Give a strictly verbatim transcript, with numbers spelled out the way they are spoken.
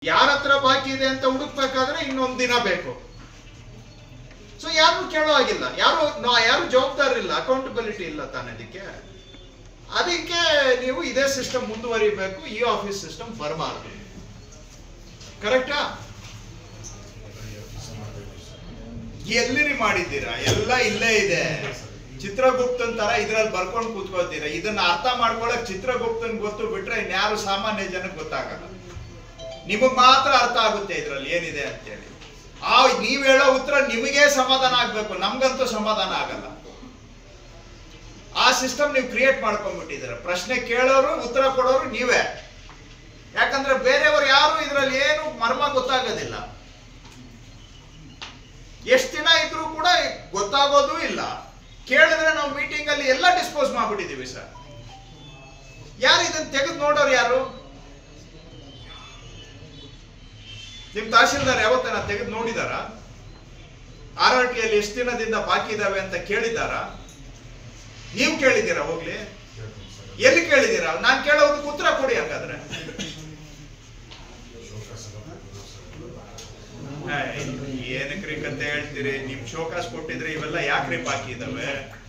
ಯಾರ ಹತ್ರ ಬಾಕಿ ಇದೆ ಅಂತ ಹುಡುಕ್ಬೇಕಾದ್ರೆ ಇನ್ನೊಂದು ದಿನ ಬೇಕು. ಸೊ ಯಾರು ಕೇಳೋ ಆಗಿಲ್ಲ, ಯಾರು ಯಾರು ಜವಾಬ್ದಾರಿ ಇಲ್ಲ, ಅಕೌಂಟಬಿಲಿಟಿ ಇಲ್ಲ ತಾನೆ ಅದಕ್ಕೆ. ಅದಕ್ಕೆ ನೀವು ಇದೇ ಸಿಸ್ಟಮ್ ಮುಂದುವರಿಬೇಕು, ಈ ಆಫೀಸ್ ಸಿಸ್ಟಮ್ ಬರಬಾರ್ದು. ಕರೆಕ್ಟಾ? ಎಲ್ಲಿರಿ ಮಾಡಿದ್ದೀರಾ? ಎಲ್ಲ ಇಲ್ಲೇ ಇದೆ. ಚಿತ್ರಗುಪ್ತನ್ ತರ ಇದ್ರಲ್ಲಿ ಬರ್ಕೊಂಡು ಕೂತ್ಕೋತೀರಾ. ಇದನ್ನ ಅರ್ಥ ಮಾಡ್ಕೊಳಕ್ ಚಿತ್ರಗುಪ್ತನ್ ಗೊತ್ತು ಬಿಟ್ರೆ ಇನ್ಯಾರು ಸಾಮಾನ್ಯ ಜನಕ್ಕೆ ಗೊತ್ತಾಗಲ್ಲ. ನಿಮಗ್ ಮಾತ್ರ ಅರ್ಥ ಆಗುತ್ತೆ ಇದ್ರಲ್ಲಿ ಏನಿದೆ ಅಂತೇಳಿ. ಆ ನೀವ್ ಹೇಳೋ ಉತ್ತರ ನಿಮಗೆ ಸಮಾಧಾನ ಆಗ್ಬೇಕು, ನಮ್ಗಂತೂ ಸಮಾಧಾನ ಆಗಲ್ಲ. ಆ ಸಿಸ್ಟಮ್ ನೀವು ಕ್ರಿಯೇಟ್ ಮಾಡ್ಕೊಂಡ್ಬಿಟ್ಟಿದ್ದೀರ. ಪ್ರಶ್ನೆ ಕೇಳೋರು ಉತ್ತರ ಕೊಡೋರು ನೀವೇ. ಯಾಕಂದ್ರೆ ಬೇರೆಯವರು ಯಾರು ಇದ್ರಲ್ಲಿ ಏನು ಮರ್ಮ ಗೊತ್ತಾಗೋದಿಲ್ಲ. ಎಷ್ಟು ದಿನ ಇದ್ರೂ ಕೂಡ ಗೊತ್ತಾಗೋದು ಇಲ್ಲ. ಕೇಳಿದ್ರೆ ನಾವು ಮೀಟಿಂಗ್ ಅಲ್ಲಿ ಎಲ್ಲ ಡಿಸ್ಪೋಸ್ ಮಾಡ್ಬಿಟ್ಟಿದೀವಿ ಸರ್. ಯಾರು ಇದನ್ನ ತೆಗೆದು ನೋಡೋರು ಯಾರು? ನಿಮ್ ತಹಶೀಲ್ದಾರ್ ಯಾವತ್ತನ ತೆಗೆದು ನೋಡಿದಾರ? ಆರ್ ಆರ್ ಟಿಯಲ್ಲಿ ಎಷ್ಟು ದಿನದಿಂದ ಬಾಕಿ ಇದಾವೆ ಅಂತ ಕೇಳಿದಾರ? ನೀವು ಕೇಳಿದ್ದೀರಾ? ಹೋಗ್ಲಿ, ಎಲ್ಲಿ ಕೇಳಿದ್ದೀರಾ? ನಾನ್ ಕೇಳೋದಕ್ಕೆ ಉತ್ತರ ಕೊಡಿ. ಹಂಗಾದ್ರೆ ಏನಕ್ರಿ ಕತೆ ಹೇಳ್ತೀರಿ? ನಿಮ್ ಶೋಕಾಸ್ ಕೊಟ್ಟಿದ್ರೆ ಇವೆಲ್ಲ ಯಾಕ್ರಿ ಬಾಕಿ ಇದಾವೆ?